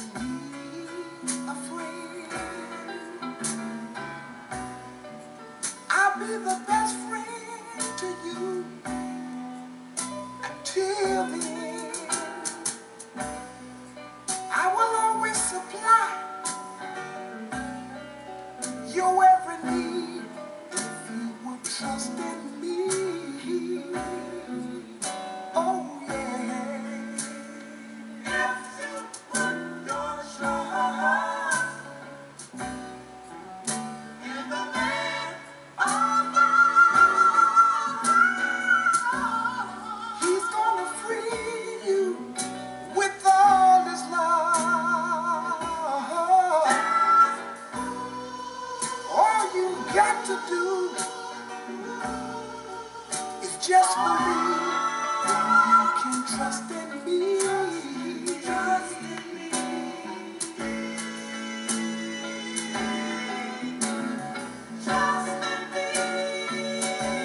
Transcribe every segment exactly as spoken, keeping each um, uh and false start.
need a friend, I'll be the best friend to you until the end. I will always supply your every need if you would trust in me. Oh yeah. If you put your trust in the man of God, he's gonna free you with all his love. All you got to do is just believe you can trust in me. Trust in me. Trust in me.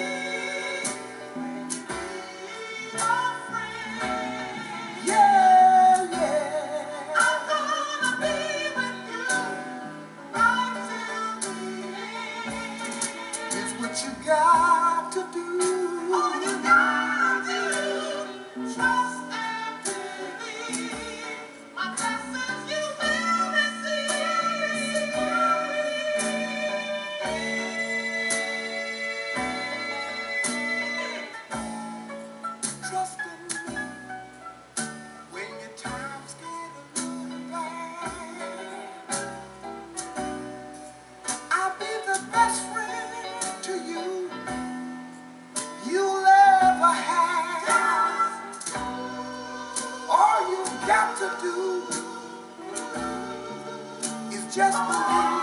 My friend. Yeah, yeah. I'm gonna be with you right till the end. It's what you got to do. All you gotta do. Trust and believe. My blessings you will receive. Trust in me when your times get a little bad. I'll be the best friend to you you'll ever have. All you got to do is just believe.